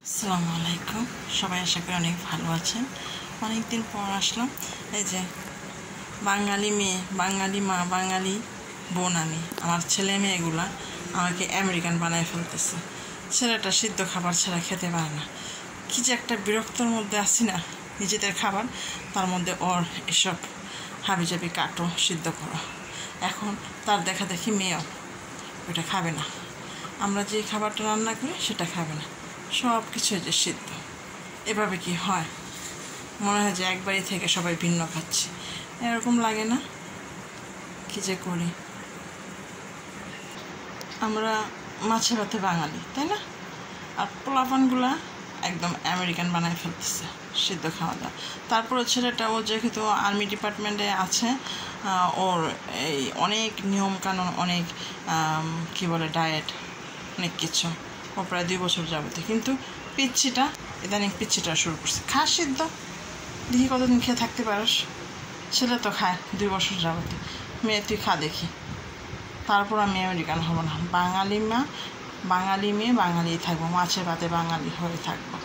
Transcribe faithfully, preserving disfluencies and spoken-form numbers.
আসসালামু আলাইকুম, সবাই আশা করি অনেক ভালো আছেন। অনেকদিন পর আসলাম। এই যে বাঙালি মেয়ে, বাঙালি মা, বাঙালি বোন, আমি আমার ছেলে মেয়েগুলা আমাকে আমেরিকান বানায় ফেলতেছে। ছেলেটা সিদ্ধ খাবার ছাড়া খেতে পারে না। কী যে একটা বিরক্তর মধ্যে আছি না, নিজেদের খাবার, তার মধ্যে ওর এসব হাবিজাবি কাটো, সিদ্ধ করো। এখন তার দেখা দেখি মেয়েও ওটা খাবে না। আমরা যে খাবারটা রান্না করি সেটা খাবে না, সব কিছু যে সিদ্ধ। এভাবে কি হয়? মনে হয় যে একবারই থেকে সবাই ভিন্ন খাচ্ছে, এরকম লাগে না? কি যে করি আমরা, মাছে ভাতে বাঙালি, তাই না? আর পোলাপানগুলা একদম আমেরিকান বানায় ফেলতেছে সিদ্ধ খাওয়া দাওয়া। তারপরে ছেলেটা, ও যেহেতু আর্মি ডিপার্টমেন্টে আছে, ওর এই অনেক নিয়মকানুন, অনেক কি বলে ডায়েট, অনেক কিছু। ও প্রায় দুই বছর যাবতে, কিন্তু পিচ্ছিটা ইদানিং পিচ্ছিটা শুরু করছে। খা সিদ্ধ, দেখি কতদিন খেয়ে থাকতে পারস। ছেলে তো খায় দুই বছর যাবতে, মেয়ে তুই খা দেখি। তারপর আমি আমেরিকান হব না, বাঙালি মা, বাঙালি মেয়ে, বাঙালি থাকবো, মাছে ভাতে বাঙালি হয়ে থাকবো।